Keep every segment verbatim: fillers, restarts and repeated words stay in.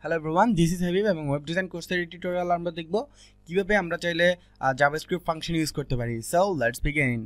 Hello everyone, this is Habib এবং web design কোর্সের tutorial আমরা দেখব কিভাবে আমরা চাইলে জাভাস্ক্রিপ্ট ফাংশন ইউজ করতে পারি। So let's begin.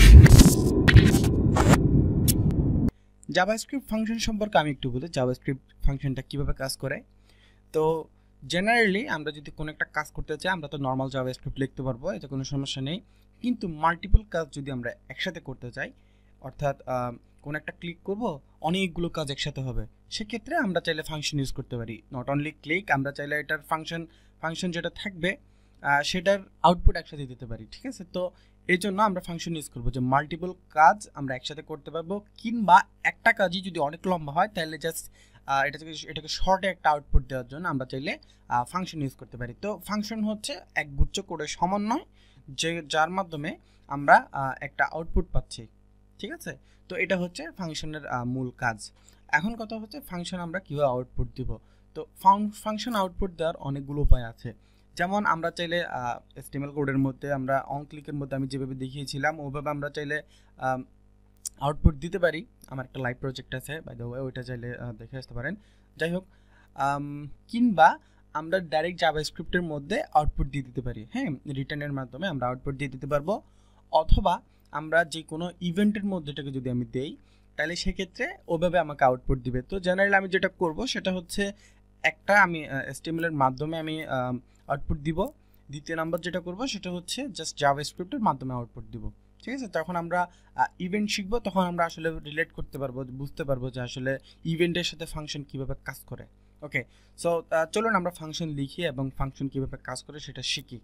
JavaScript function সম্পর্কে আমি একটু বলি, জাভাস্ক্রিপ্ট ফাংশনটা কিভাবে কাজ করে। তো জেনারেলি আমরা যদি কোনো একটা কাজ করতে চাই, আমরা তো নর্মাল জাভাস্ক্রিপ্ট লিখতে পারবো, এতে কোনো সমস্যা নেই। কিন্তু মাল্টিপল কাজ যদি আমরা একসাথে করতে চাই, অর্থাৎ কোনো একটা ক্লিক করব, অনেকগুলো কাজ একসাথে হবে, সেক্ষেত্রে আমরা চাইলে ফাংশন ইউজ করতে পারি। নট অনলি ক্লিক, আমরা চাইলে এটার ফাংশন ফাংশন যেটা থাকবে সেটার আউটপুট একসাথে দিতে পারি। ঠিক আছে, তো এই জন্য আমরা ফাংশন ইউজ করবো যে মাল্টিপল কাজ আমরা একসাথে করতে পারবো, কিংবা একটা কাজই যদি অনেক লম্বা হয় তাহলে জাস্ট এটা থেকে এটাকে শর্টে একটা আউটপুট দেওয়ার জন্য আমরা চাইলে ফাংশন ইউজ করতে পারি। তো ফাংশন হচ্ছে এক গুচ্ছ কোডের সমন্বয়, যে যার মাধ্যমে আমরা একটা আউটপুট পাচ্ছি। ঠিক আছে, তো এটা হচ্ছে ফাংশনের মূল কাজ। এখন কথা হচ্ছে ফাংশন আমরা কীভাবে আউটপুট দিব। তো ফাংশন আউটপুট দেওয়ার অনেকগুলো উপায় আছে। যেমন আমরা চাইলে এসটিএমএল কোডের মধ্যে আমরা অন ক্লিকের মধ্যে আমি যেভাবে দেখিয়েছিলাম ওইভাবে আমরা চাইলে আউটপুট দিতে পারি। আমার একটা লাইভ প্রজেক্ট আছে, বাই দ্য ওয়ে, ওইটা চাইলে দেখে আসতে পারেন। যাই হোক, কিংবা আমরা ডাইরেক্ট জাভাস্ক্রিপ্টের মধ্যে আউটপুট দিয়ে দিতে পারি। হ্যাঁ, রিটার্নের মাধ্যমে আমরা আউটপুট দিয়ে দিতে পারবো। অথবা আমরা যে কোনো ইভেন্টের মধ্যে এটাকে যদি আমি দেই, তাহলে সেক্ষেত্রে ওভাবে আমাকে আউটপুট দিবে। তো জেনারেলি আমি যেটা করব সেটা হচ্ছে একটা আমি এসটিএমএল এর মাধ্যমে আমি আউটপুট দিব। দ্বিতীয় নাম্বার যেটা করব সেটা হচ্ছে জাস্ট জাভাস্ক্রিপ্টের মাধ্যমে আউটপুট দিব। ঠিক আছে, তখন আমরা ইভেন্ট শিখব, তখন আমরা আসলে রিলেট করতে পারবো, বুঝতে পারবো যে আসলে ইভেন্টের সাথে ফাংশন কিভাবে কাজ করে। ওকে, সো চলুন আমরা ফাংশন লিখি এবং ফাংশন কিভাবে কাজ করে সেটা শিখি।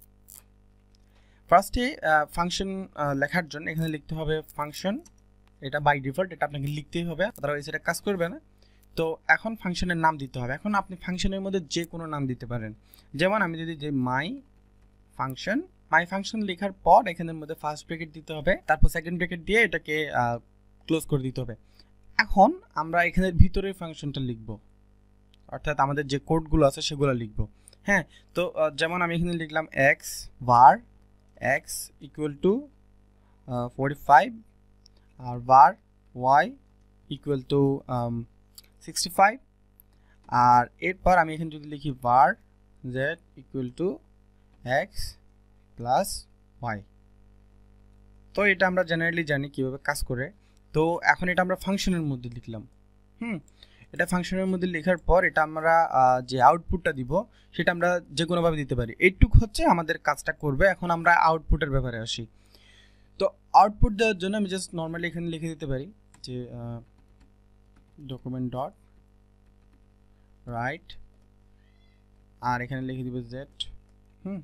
ফার্স্টে ফাংশন লেখার জন্য এখানে লিখতে হবে ফাংশন। এটা বাই ডিফল্ট, এটা আপনাকে লিখতেই হবে, আদারওয়াইজ এটা কাজ করবে না। তো এখন ফাংশনের নাম দিতে হবে। এখন আপনি ফাংশনের মধ্যে যে কোনো নাম দিতে পারেন। যেমন আমি যদি যে মাই ফাংশন, মাই ফাংশন লেখার পর এখানের মধ্যে ফার্স্ট ব্র্যাকেট দিতে হবে, তারপর সেকেন্ড ব্র্যাকেট দিয়ে এটাকে ক্লোজ করে দিতে হবে। এখন আমরা এখানের ভিতরে ফাংশনটা লিখব, অর্থাৎ আমাদের যে কোডগুলো আছে সেগুলো লিখব। হ্যাঁ, তো যেমন আমি এখানে লিখলাম x var x equal to uh, forty-five আর var y equal to um, sixty-five, আর এরপর আমি এখানে যদি লিখি var z equal to x plus y। তো এটা আমরা জেনারেলি জানি কিভাবে কাজ করে। তো এখন এটা আমরা ফাংশনের মধ্যে লিখলাম। হুম এটা ফাংশনের মধ্যে লেখার পর এটা আমরা যে আউটপুটটা দিব সেটা আমরা যে কোনোভাবে দিতে পারি। এইটুক হচ্ছে আমাদের কাজটা করবে। এখন আমরা আউটপুটের ব্যাপারে আসি। তো আউটপুট দেওয়ার জন্য আমি জাস্ট নর্মালি এখানে লিখে দিতে পারি যে ডকুমেন্ট ডট রাইট, আর এখানে লিখে দিব জেড। হুম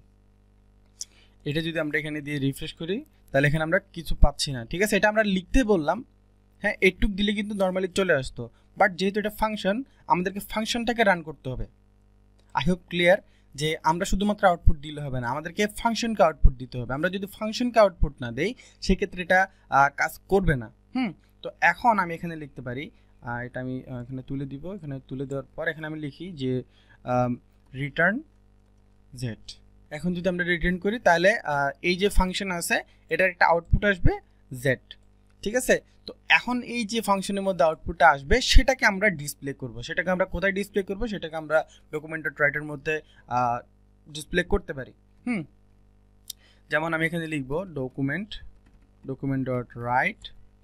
এটা যদি আমরা এখানে দিয়ে রিফ্রেশ করি তাহলে এখানে আমরা কিছু পাচ্ছি না। ঠিক আছে, এটা আমরা লিখতে বললাম। হ্যাঁ, এইটুক দিলে কিন্তু নর্মালি চলে আসতো, বাট যেহেতু এটা ফাংশন, আমাদেরকে ফাংশনটাকে রান করতে হবে। আই হোপ ক্লিয়ার যে আমরা শুধুমাত্র আউটপুট দিলে হবে না, আমাদেরকে ফাংশনকে আউটপুট দিতে হবে। আমরা যদি ফাংশনকে আউটপুট না দেই সেক্ষেত্রে এটা কাজ করবে না। হুম তো এখন আমি এখানে লিখতে পারি, এটা আমি এখানে তুলে দিব। এখানে তুলে দেওয়ার পর এখানে আমি লিখি যে রিটার্ন জেড। এখন যদি আমরা রিটার্ন করি তাহলে এই যে ফাংশন আছে এটার একটা আউটপুট আসবে জেড। ঠিক আছে, তো এখন এই যে ফাংশনের মধ্যে আউটপুটটা আসবে সেটাকে আমরা ডিসপ্লে করব। সেটাকে আমরা কোথায় ডিসপ্লে করব? সেটাকে আমরা ডকুমেন্ট ডট রাইটের মধ্যে ডিসপ্লে করতে পারি। হুম যেমন আমি এখানে লিখব document document dot write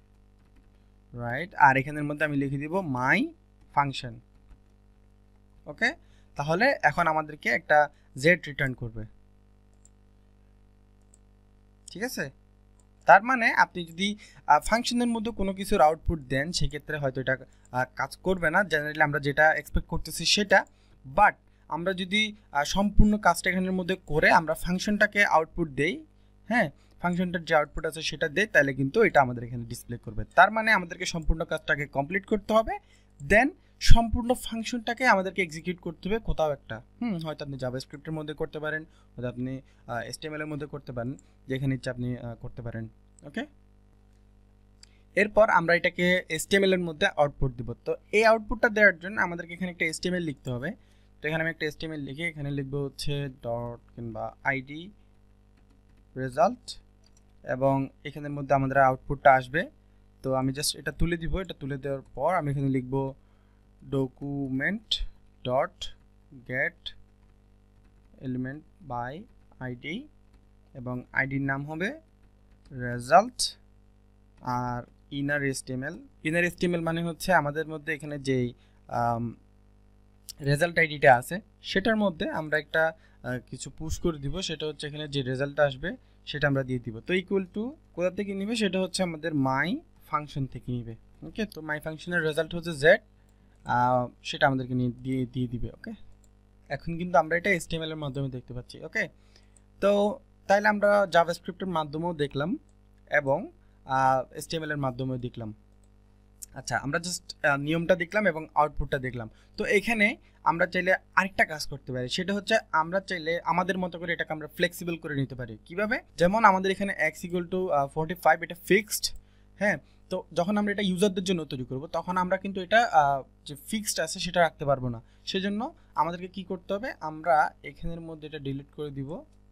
write আর এখানের মধ্যে আমি লিখে দিব মাই ফাংশন। ওকে, তাহলে এখন আমাদেরকে একটা জেড রিটার্ন করবে। ঠিক আছে, তার মানে আপনি যদি ফাংশনের মধ্যে কোনো কিছুর আউটপুট দেন সেক্ষেত্রে হয়তো এটা কাজ করবে না, জেনারেলি আমরা যেটা এক্সপেক্ট করতেছি সেটা। বাট আমরা যদি সম্পূর্ণ কাজটা এখানের মধ্যে করে আমরা ফাংশনটাকে আউটপুট দেই, হ্যাঁ ফাংশনটার যে আউটপুট আছে সেটা দেই, তাহলে কিন্তু এটা আমাদের এখানে ডিসপ্লে করবে। তার মানে আমাদেরকে সম্পূর্ণ কাজটাকে কমপ্লিট করতে হবে, দেন সম্পূর্ণ ফাংশনটাকে আমাদেরকে এক্সিকিউট করতে হবে কোথাও একটা। হুম হয়তো আপনি জাভাস্ক্রিপ্টের মধ্যে করতে পারেন, হয়তো আপনি এসটিএমএল এর মধ্যে করতে পারেন, যেখানে ইচ্ছা আপনি করতে পারেন। ওকে, এরপর আমরা এটাকে এসটিএমএল এর মধ্যে আউটপুট দিব। তো এই আউটপুটটা দেওয়ার জন্য আমাদেরকে এখানে একটা এসটিএমএল লিখতে হবে। তো এখানে আমি একটা এসটিএমএল লিখে এখানে লিখবো হচ্ছে ডট কিংবা আইডি রেজাল্ট, এবং এখানের মধ্যে আমাদের আউটপুটটা আসবে। তো আমি জাস্ট এটা তুলে দিব। এটা তুলে দেওয়ার পর আমি এখানে লিখবো document dot get element by ID এবং আইডির নাম হবে রেজাল্ট আর ইনার এসটিএমএল। ইনার এসটিএমএল মানে হচ্ছে আমাদের মধ্যে এখানে যেই রেজাল্ট আইডিটা আছে সেটার মধ্যে আমরা একটা কিছু পুশ করে দিব, সেটা হচ্ছে এখানে যে রেজাল্টটা আসবে সেটা আমরা দিয়ে দিব। তো ইকুয়াল টু কোথা থেকে নিবে, সেটা হচ্ছে আমাদের মাই ফাংশন থেকে নিবে। ওকে, তো মাই ফাংশনের রেজাল্ট হচ্ছে জেড, সেটা আমাদেরকে নিয়ে দিয়ে দিয়ে দিবে। ওকে, এখন কিন্তু আমরা এটা এসটিএমএল এর মাধ্যমে দেখতে পাচ্ছি। ওকে, তো তাইলে আমরা জাভাস্ক্রিপ্টের মাধ্যমেও দেখলাম এবং এসটিএমএল এর মাধ্যমেও দেখলাম। আচ্ছা, আমরা জাস্ট নিয়মটা দেখলাম এবং আউটপুটটা দেখলাম। তো এখানে আমরা চাইলে আরেকটা কাজ করতে পারি, সেটা হচ্ছে আমরা চাইলে আমাদের মতো করে এটাকে আমরা ফ্লেক্সিবল করে নিতে পারি। কিভাবে? যেমন আমাদের এখানে x equal to forty five, এটা ফিক্সড। হ্যাঁ, তো যখন আমরা এটা ইউজারদের জন্য তৈরি করব তখন আমরা কিন্তু এটা যে ফিক্সড আছে সেটা রাখতে পারবো না। সেজন্য আমাদেরকে কি করতে হবে, আমরা এখানের মধ্যে এটা ডিলিট করে দিব।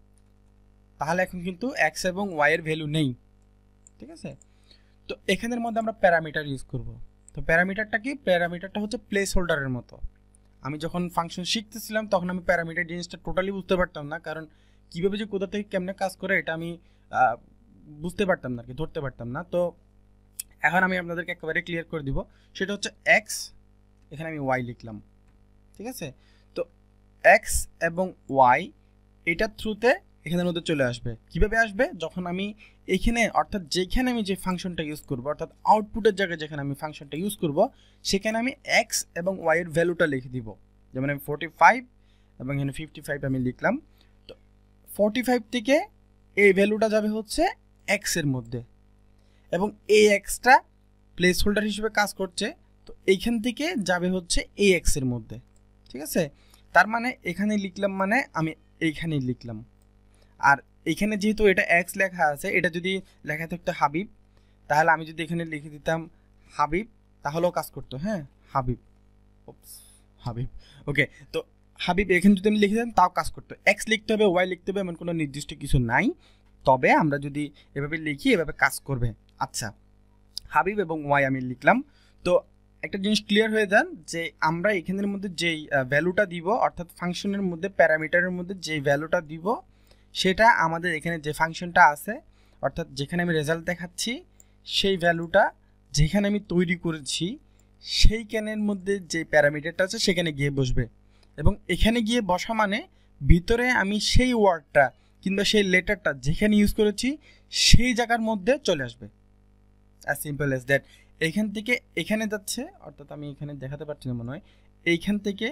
তাহলে এখন কিন্তু এক্স এবং ওয়াই এর ভ্যালু নেই। ঠিক আছে, তো এখানের মধ্যে আমরা প্যারামিটার ইউজ করব। তো প্যারামিটারটা কি? প্যারামিটারটা হচ্ছে প্লেস হোল্ডারের মতো। আমি যখন ফাংশন শিখতেছিলাম তখন আমি প্যারামিটার জিনিসটা টোটালি বুঝতে পারতাম না, কারণ কীভাবে যে কোথা থেকে কেমনে কাজ করে এটা আমি বুঝতে পারতাম না, কি ধরতে পারতাম না। তো এখন আমি আপনাদেরকে একেবারে ক্লিয়ার করে দিব। সেটা হচ্ছে এক্স, এখানে আমি ওয়াই লিখলাম। ঠিক আছে, তো এক্স এবং ওয়াই এটার থ্রুতে এখানের মধ্যে চলে আসবে। কিভাবে আসবে? যখন আমি এখানে অর্থাৎ যেখানে আমি যে ফাংশনটা ইউজ করব, অর্থাৎ আউটপুটের জায়গায় যেখানে আমি ফাংশনটা ইউজ করব সেখানে আমি এক্স এবং ওয়াই এর ভ্যালুটা লিখে দিব। যেমন আমি ফোরটি ফাইভ এবং এখানে ফিফটি ফাইভ আমি লিখলাম। তো ফোরটি ফাইভ থেকে এই ভ্যালুটা যাবে হচ্ছে এক্স এর মধ্যে এবং এই এক্সটা প্লেস হোল্ডার হিসেবে কাজ করছে। তো এইখান থেকে যাবে হচ্ছে এই এক্স এর মধ্যে। ঠিক আছে, তার মানে এখানে লিখলাম মানে আমি এইখানেই লিখলাম। আর এখানে যেহেতু এটা এক্স লেখা আছে, এটা যদি লেখা থাকতো হাবিব, তাহলে আমি যদি এখানে লিখে দিতাম হাবিব তাহলেও কাজ করতো। হ্যাঁ, হাবিব, হাবিব। ওকে, তো হাবিব এখানে যদি আমি লিখে দিতাম তাও কাজ করতো। এক্স লিখতে হবে, ওয়াই লিখতে হবে, এমন কোনো নির্দিষ্ট কিছু নাই। তবে আমরা যদি এভাবে লিখি এভাবে কাজ করবে। আচ্ছা, হাবিব এবং ওয়াই আমি লিখলাম। তো একটা জিনিস ক্লিয়ার হয়ে যান যে আমরা এখানের মধ্যে যেই ভ্যালুটা দিব, অর্থাৎ ফাংশনের মধ্যে প্যারামিটারের মধ্যে যেই ভ্যালুটা দিব সেটা আমাদের এখানে যে ফাংশনটা আছে, অর্থাৎ যেখানে আমি রেজাল্ট দেখাচ্ছি সেই ভ্যালুটা যেখানে আমি তৈরি করেছি সেইখানের মধ্যে যে প্যারামিটারটা আছে সেখানে গিয়ে বসবে। এবং এখানে গিয়ে বসা মানে ভিতরে আমি সেই ওয়ার্ডটা কিংবা সেই লেটারটা যেখানে ইউজ করেছি সেই জায়গার মধ্যে চলে আসবে। As simple as that. এইখান থেকে এখানে যাচ্ছে, অর্থাৎ আমি এখানে দেখাতে পারছি না মনে হয়, এইখান থেকে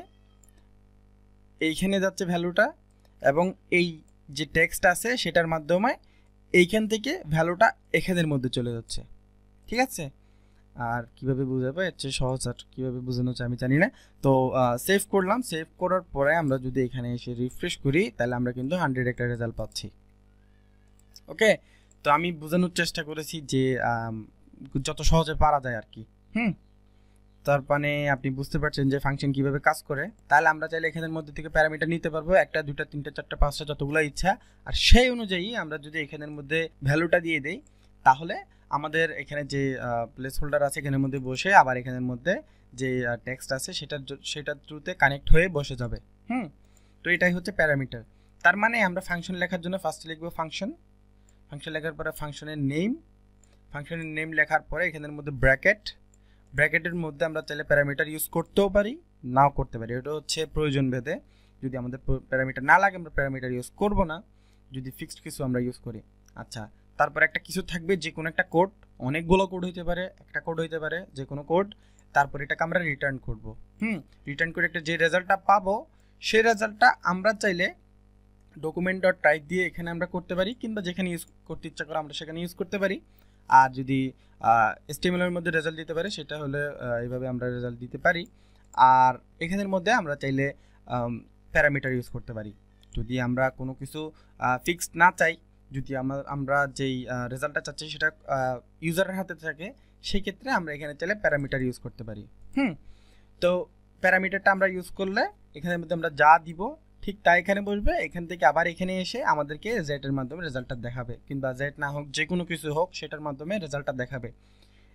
এইখানে যাচ্ছে ভ্যালুটা এবং এই যে টেক্সট আছে সেটার মাধ্যমে এইখান থেকে ভ্যালুটা এখানের মধ্যে চলে যাচ্ছে। ঠিক আছে, আর কিভাবে বোঝাবো এর চেয়ে সহজ আর কীভাবে বোঝানো হচ্ছে আমি জানি না। তো সেভ করলাম। সেভ করার পরে আমরা যদি এখানে এসে রিফ্রেশ করি তাহলে আমরা কিন্তু হান্ড্রেড একটা রেজাল্ট পাচ্ছি। ওকে, তো আমি বোঝানোর চেষ্টা করেছি যে যত সহজে পারা যায় আর কি। হুম, তার মানে আপনি বুঝতে পারছেন যে ফাংশন কিভাবে কাজ করে। তাহলে আমরা চাইলে এখানের মধ্যে থেকে প্যারামিটার নিতে পারবো, একটা দুইটা তিনটা চারটা পাঁচটা যতগুলো ইচ্ছা। আর সেই অনুযায়ী আমরা যদি এখানের মধ্যে ভ্যালুটা দিয়ে দেই তাহলে আমাদের এখানে যে প্লেস হোল্ডার আছে এখানের মধ্যে বসে আবার এখানের মধ্যে যে টেক্সট আছে সেটার সেটার থ্রুতে কানেক্ট হয়ে বসে যাবে। হুম, তো এটাই হচ্ছে প্যারামিটার। তার মানে আমরা ফাংশন লেখার জন্য ফার্স্টে লিখবো ফাংশন। ফাংশন লেখার পরে ফাংশনের নেম, ফাংশনের নেম লেখার পরে এখানের মধ্যে ব্র্যাকেট। ব্র্যাকেটের মধ্যে আমরা চাইলে প্যারামিটার ইউজ করতেও পারি, নাও করতে পারি। এটা হচ্ছে প্রয়োজন ভেদে। যদি আমাদের প্যারামিটার না লাগে আমরা প্যারামিটার ইউজ করব না, যদি ফিক্সড কিছু আমরা ইউজ করি। আচ্ছা, তারপর একটা কিছু থাকবে, যে কোনো একটা কোড, অনেকগুলো কোড হইতে পারে, একটা কোড হইতে পারে, যে কোনো কোড। তারপর এটাকে আমরা রিটার্ন করব। হুম, রিটার্ন করে একটা যে রেজাল্টটা পাবো সেই রেজাল্টটা আমরা চাইলে ডকুমেন্ট ডট টাইপ দিয়ে এখানে আমরা করতে পারি, কিংবা যেখানে ইউজ করতে ইচ্ছা করে আমরা সেখানে ইউজ করতে পারি। আর যদি এসটিএমএল এর মধ্যে রেজাল্ট দিতে পারে সেটা হলে এইভাবে আমরা রেজাল্ট দিতে পারি। আর এখানের মধ্যে আমরা চাইলে প্যারামিটার ইউজ করতে পারি। যদি আমরা কোনো কিছু ফিক্সড না চাই, যদি আমরা আমরা যেই রেজাল্টটা চাচ্ছি সেটা ইউজারের হাতে থাকে, সেই ক্ষেত্রে আমরা এখানে চাইলে প্যারামিটার ইউজ করতে পারি। হুম, তো প্যারামিটারটা আমরা ইউজ করলে এখানের মধ্যে আমরা যা দিব ঠিক তা এখানে বসবে। এখান থেকে আবার এখানে এসে আমাদেরকে জেড এর মাধ্যমে রেজাল্টটা দেখাবে, কিংবা জেড না হোক যে কোনো কিছু হোক সেটার মাধ্যমে রেজাল্টটা দেখাবে।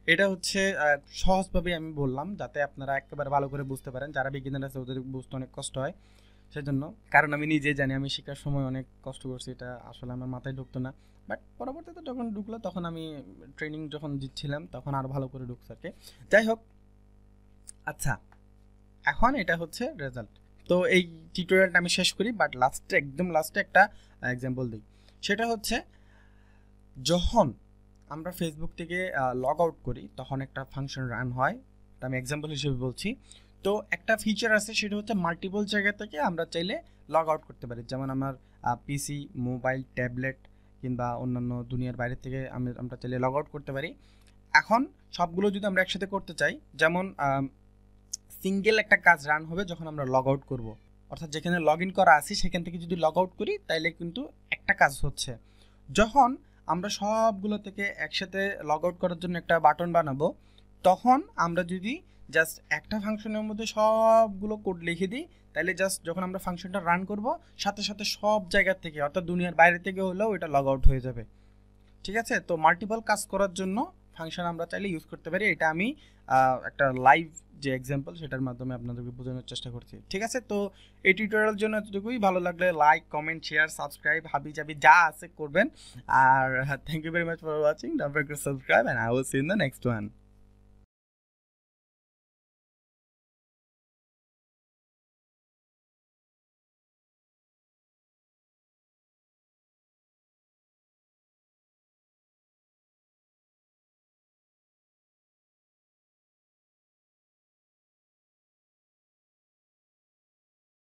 এটা হচ্ছে সহজভাবে আমি বললাম যাতে আপনারা একেবারে ভালো করে বুঝতে পারেন। যারা বিগিনার আছে ওদের বুঝতে অনেক কষ্ট হয় সেজন্য, কারণ আমি নিজেই জানি আমি শেখার সময় অনেক কষ্ট করছি, এটা আসলে আমার মাথায় ঢুকতো না, বাট পরবর্তীতে যখন ঢুকলো তখন আমি ট্রেনিং যখন দিচ্ছিলাম তখন আরও ভালো করে ঢুকছে আর কি। যাই হোক, আচ্ছা এখন এটা হচ্ছে রেজাল্ট। তো এই টিউটোরিয়ালটা আমি শেষ করি, বাট লাস্টে একদম লাস্টে একটা এক্সাম্পল দিই। সেটা হচ্ছে যখন আমরা ফেসবুক থেকে লগ আউট করি তখন একটা ফাংশন রান হয়, এটা আমি এক্সাম্পল হিসেবে বলছি। তো একটা ফিচার আছে সেটা হচ্ছে মাল্টিপল জায়গা থেকে আমরা চাইলে লগ আউট করতে পারি, যেমন আমার পিসি, মোবাইল, ট্যাবলেট কিংবা অন্যান্য দুনিয়ার বাইরে থেকে আমি আমরা চাইলে লগ আউট করতে পারি। এখন সবগুলো যদি আমরা একসাথে করতে চাই, যেমন সিঙ্গেল একটা কাজ রান হবে যখন আমরা লগ আউট করবো, অর্থাৎ যেখানে লগ ইন করা আছে সেখান থেকে যদি লগ আউট করি তাইলে কিন্তু একটা কাজ হচ্ছে। যখন আমরা সবগুলো থেকে একসাথে লগ আউট করার জন্য একটা বাটন বানাবো, তখন আমরা যদি জাস্ট একটা ফাংশনের মধ্যে সবগুলো কোড লিখে দিই তাহলে জাস্ট যখন আমরা ফাংশনটা রান করব সাথে সাথে সব জায়গা থেকে অর্থাৎ দুনিয়ার বাইরে থেকে হলেও এটা লগ আউট হয়ে যাবে। ঠিক আছে, তো মাল্টিপল কাজ করার জন্য ফাংশন আমরা চাইলে ইউজ করতে পারি। এটা আমি একটা লাইভ যে এক্সাম্পল সেটার মাধ্যমে আপনাদেরকে বোঝানোর চেষ্টা করছি। ঠিক আছে, তো এই টিউটোরিয়ালের জন্য এতটুকুই। ভালো লাগলে লাইক, কমেন্ট, শেয়ার, সাবস্ক্রাইব, হাবি জাবি যা আছে করবেন। আর thank you very much for watching, don't forget to subscribe and I will see you in the next one.